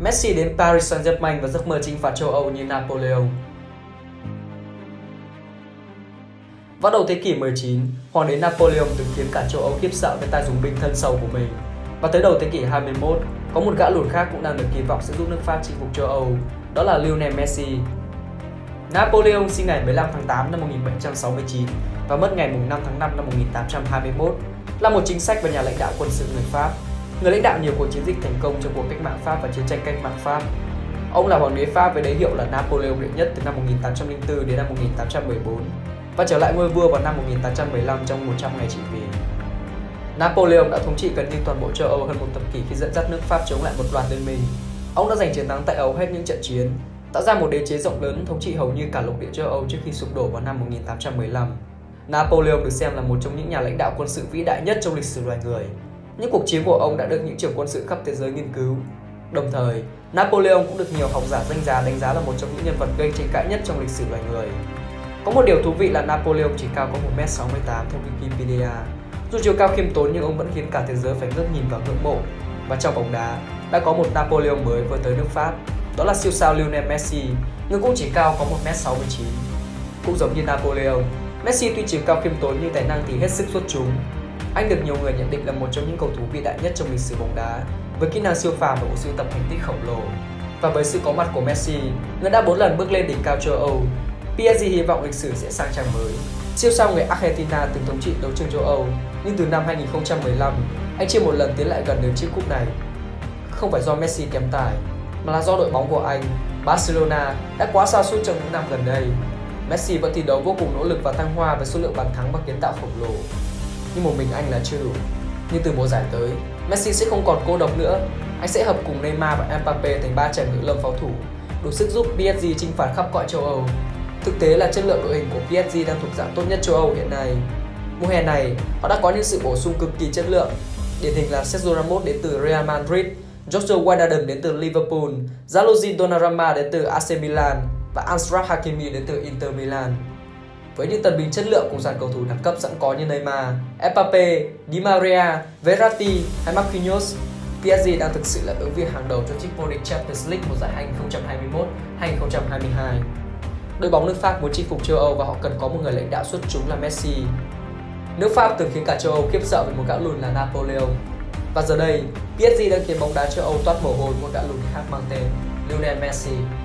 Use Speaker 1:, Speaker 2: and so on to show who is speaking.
Speaker 1: Messi đến Paris Saint-Germain và giấc mơ chinh phạt châu Âu như Napoleon. Vào đầu thế kỷ 19, hoàng đế Napoleon từng khiến cả châu Âu khiếp sợ với tay dùng binh thân sâu của mình. Và tới đầu thế kỷ 21, có một gã lùn khác cũng đang được kỳ vọng sẽ giúp nước Pháp chinh phục châu Âu, đó là Lionel Messi. Napoleon sinh ngày 15 tháng 8 năm 1769 và mất ngày 5 tháng 5 năm 1821, là một chính sách và nhà lãnh đạo quân sự người Pháp, người lãnh đạo nhiều cuộc chiến dịch thành công trong cuộc cách mạng Pháp và chiến tranh cách mạng Pháp. Ông là hoàng đế Pháp với đế hiệu là Napoleon đệ nhất từ năm 1804 đến năm 1814 và trở lại ngôi vua vào năm 1815 trong 100 ngày trị vì. Napoleon đã thống trị gần như toàn bộ châu Âu hơn một thập kỷ khi dẫn dắt nước Pháp chống lại một loạt liên minh. Ông đã giành chiến thắng tại hầu hết những trận chiến, tạo ra một đế chế rộng lớn thống trị hầu như cả lục địa châu Âu trước khi sụp đổ vào năm 1815. Napoleon được xem là một trong những nhà lãnh đạo quân sự vĩ đại nhất trong lịch sử loài người. Những cuộc chiến của ông đã được những trưởng quân sự khắp thế giới nghiên cứu. Đồng thời, Napoleon cũng được nhiều học giả danh giá đánh giá là một trong những nhân vật gây tranh cãi nhất trong lịch sử loài người. Có một điều thú vị là Napoleon chỉ cao có 1m68 theo Wikipedia. Dù chiều cao khiêm tốn nhưng ông vẫn khiến cả thế giới phải ngước nhìn và ngưỡng mộ. Và trong bóng đá, đã có một Napoleon mới vừa tới nước Pháp. Đó là siêu sao Lionel Messi, người cũng chỉ cao có 1m69. Cũng giống như Napoleon, Messi tuy chiều cao khiêm tốn nhưng tài năng thì hết sức xuất chúng. Anh được nhiều người nhận định là một trong những cầu thủ vĩ đại nhất trong lịch sử bóng đá, với kỹ năng siêu phàm và bộ sưu tập thành tích khổng lồ. Và với sự có mặt của Messi, người đã 4 lần bước lên đỉnh cao châu Âu, PSG hy vọng lịch sử sẽ sang trang mới. Siêu sao người Argentina từng thống trị đấu trường châu Âu, nhưng từ năm 2015, anh chưa một lần tiến lại gần đến chiếc cúp này. Không phải do Messi kém tài, mà là do đội bóng của anh, Barcelona, đã quá sa sút trong những năm gần đây. Messi vẫn thi đấu vô cùng nỗ lực và thăng hoa với số lượng bàn thắng và kiến tạo khổng lồ. Nhưng một mình anh là chưa đủ. Nhưng từ mùa giải tới, Messi sẽ không còn cô độc nữa. Anh sẽ hợp cùng Neymar và Mbappe thành ba chàng ngự lâm pháo thủ, đủ sức giúp PSG chinh phạt khắp cõi châu Âu. Thực tế là chất lượng đội hình của PSG đang thuộc dạng tốt nhất châu Âu hiện nay. Mùa hè này, họ đã có những sự bổ sung cực kỳ chất lượng. Điển hình là Sergio Ramos đến từ Real Madrid, Joshua Wijnaldum đến từ Liverpool, Gianluigi Donnarumma đến từ AC Milan và Achraf Hakimi đến từ Inter Milan. Với những tân binh chất lượng cùng dàn cầu thủ đẳng cấp sẵn có như Neymar, Mbappe, Di Maria, Verratti hay Marquinhos, PSG đang thực sự là ứng viên hàng đầu cho chức vô địch Champions League mùa giải 2021-2022. Đội bóng nước Pháp muốn chinh phục châu Âu và họ cần có một người lãnh đạo xuất chúng là Messi. Nước Pháp từng khiến cả châu Âu khiếp sợ với một gã lùn là Napoleon. Và giờ đây, PSG đang khiến bóng đá châu Âu toát mồ hôi một gã lùn khác mang tên Lionel Messi.